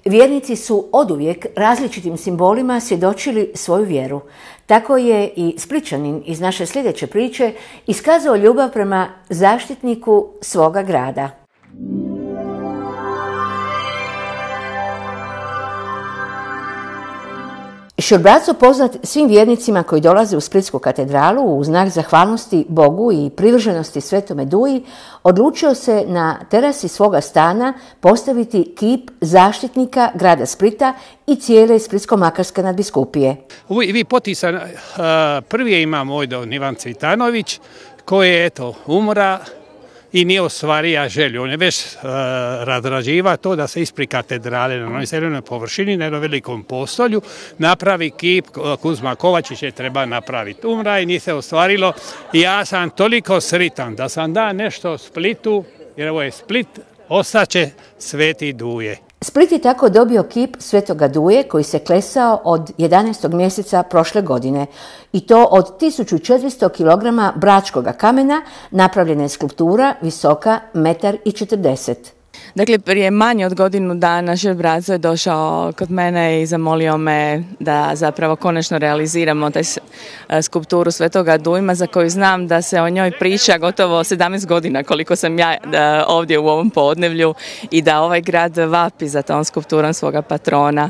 Vjernici su oduvijek različitim simbolima svjedočili svoju vjeru. Tako je i Splićanin iz naše sljedeće priče iskazao ljubav prema zaštitniku svoga grada. Šurbraco, poznat svim vjernicima koji dolaze u Splitsku katedralu u znak zahvalnosti Bogu i privrženosti Svetome Duji, odlučio se na terasi svoga stana postaviti kip zaštitnika grada Splita i cijele Splitsko-makarske nadbiskupije. Vi potisan prvi imam ovdje Ivan Cvitanović koji je umra i nije ostvario želju. On je već razrađiva to da se ispred katedrale na onoj zelenoj površini, na jednom velikom postolju, napravi kip. Kuzma Kovačić je treba napraviti. Umra i nije se ostvarilo. I ja sam toliko sritan da sam da nešto Splitu, jer ovo je Split, ostaće Sveti Duje. Split je tako dobio kip Svetoga Duje koji se klesao od 11. mjeseca prošle godine i to od 1400 kg bračkoga kamena. Napravljena je skulptura visoka 1,40 m. Dakle, prije manje od godinu dana Šurbraco je došao kod mene i zamolio me da zapravo konačno realiziramo taj skulpturu Svetoga Dujma za koju znam da se o njoj priča gotovo 17 godina koliko sam ja ovdje u ovom podnevlju i da ovaj grad vapi za tom skulpturom svoga patrona.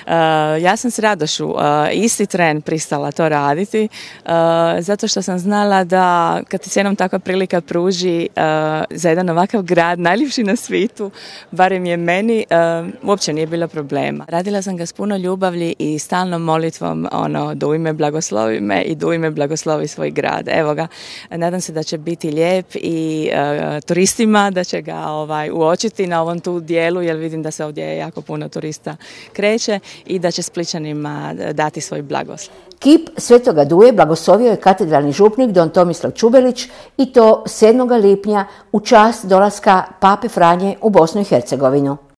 Ja sam s radošću isti tren pristala to raditi zato što sam znala da kad se jednom takva prilika pruži za jedan ovakav grad, najljepši na svijetu, barem je meni, uopće nije bilo problema. Radila sam ga s puno ljubavlji i stalnom molitvom, Dujme blagoslovi me i Dujme blagoslovi svoj grad. Evo ga, nadam se da će biti lijep i turistima, da će ga uočiti na ovom tu dijelu, jer vidim da se ovdje jako puno turista kreće i da će Splićanima dati svoj blagoslov. Kip Svetoga Duje blagoslovio je katedralni župnik don Tomislav Čubelić i to 7. lipnja u čast dolaska Pape Franje u Bosnu i Hercegovinu.